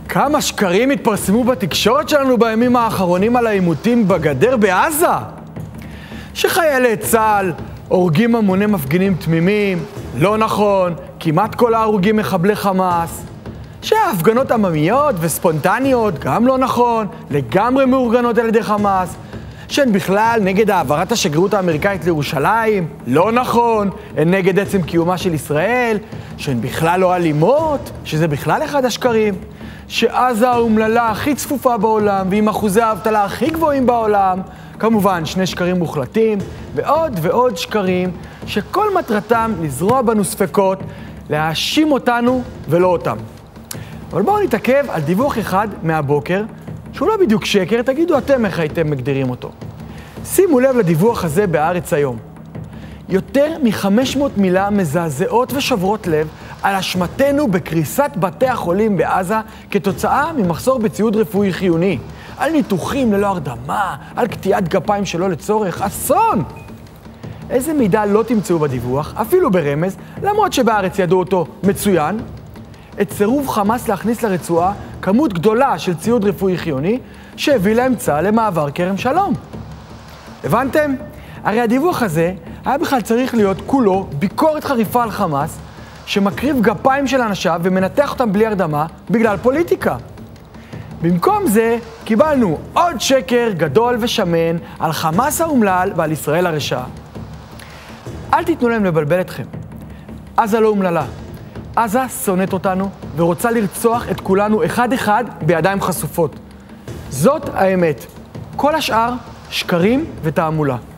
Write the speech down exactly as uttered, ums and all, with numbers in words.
כמה שקרים התפרסמו בתקשורת שלנו בימים האחרונים על העימותים בגדר בעזה? שחיילי צה"ל הורגים המוני מפגינים תמימים, לא נכון, כמעט כל ההרוגים מחבלי חמאס. שההפגנות עממיות וספונטניות, גם לא נכון, לגמרי מאורגנות על ידי חמאס. שהן בכלל נגד העברת השגרירות האמריקאית לירושלים, לא נכון, הן נגד עצם קיומה של ישראל, שהן בכלל לא אלימות, שזה בכלל אחד השקרים. שעזה האומללה הכי צפופה בעולם, ועם אחוזי האבטלה הכי גבוהים בעולם. כמובן, שני שקרים מוחלטים, ועוד ועוד שקרים, שכל מטרתם לזרוע בנו ספקות, להאשים אותנו ולא אותם. אבל בואו נתעכב על דיווח אחד מהבוקר, שהוא לא בדיוק שקר, תגידו אתם איך הייתם מגדירים אותו. שימו לב לדיווח הזה בהארץ היום. יותר מ-חמש מאות מילה מזעזעות ושוברות לב על אשמתנו בקריסת בתי החולים בעזה כתוצאה ממחסור בציוד רפואי חיוני. על ניתוחים ללא הרדמה, על קטיעת גפיים שלא לצורך, אסון! איזה מידע לא תמצאו בדיווח, אפילו ברמז, למרות שבארץ ידעו אותו מצוין, את סירוב חמאס להכניס לרצועה כמות גדולה של ציוד רפואי חיוני שהביא להם צה"ל למעבר כרם שלום. הבנתם? הרי הדיווח הזה היה בכלל צריך להיות כולו ביקורת חריפה על חמאס שמקריב גפיים של אנשיו ומנתח אותם בלי הרדמה בגלל פוליטיקה. במקום זה קיבלנו עוד שקר גדול ושמן על חמאס האומלל ועל ישראל הרשעה. אל תיתנו להם לבלבל אתכם. עזה לא אומללה. עזה שונאת אותנו ורוצה לרצוח את כולנו אחד אחד בידיים חשופות. זאת האמת. כל השאר שקרים ותעמולה.